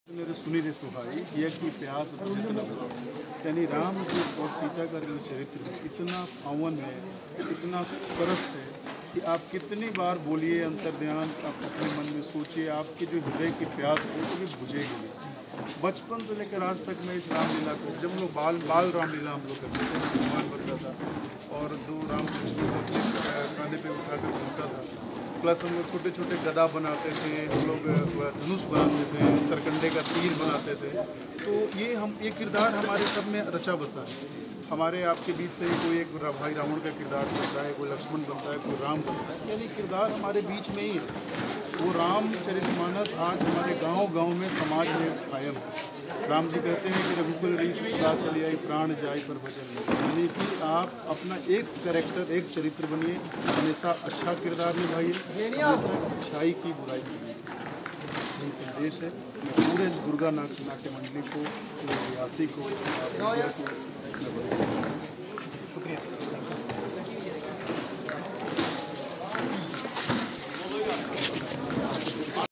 मेरे सुनी रे सुहाई यह की प्यास जितना यानी राम जी और सीता का जो चरित्र इतना पावन है, इतना सरस है कि आप कितनी बार बोलिए अंतर्ध्यान, आप अपने मन में सोचिए, आपकी जो हृदय की प्यास है वो कभी बुझेगी नहीं। बचपन से लेकर आज तक मैं इस रामलीला को, जब हम लोग बाल रामलीला हम लोग करते थे, भगवान बनता था और दो राम कृष्ण को कांधे पे उठा कर घूमता था, प्लस हम लोग छोटे छोटे गदा बनाते थे, हम लोग धनुष बनाते थे, सरकंडे का तीर बनाते थे। तो ये किरदार हमारे सब में रचा बसा है। हमारे आपके बीच से ही कोई एक भाई रावण का किरदार बनता है, कोई लक्ष्मण बनता है, कोई राम बनता है, यानी किरदार हमारे बीच में ही है। वो रामचरितमानस आज हमारे गांव में समाज में कायम है। राम जी कहते हैं कि रघुकुल रीत सदा चली आई, प्राण जाई पर वचन नहीं। यानी कि आप अपना एक कैरेक्टर, एक चरित्र बनिए, हमेशा अच्छा किरदार निभाइए, हमेशा अच्छाई की बुराई करिए। यही संदेश है। मैं पूरे दुर्गा नाट्य मंडली को, पूरे व्यासी को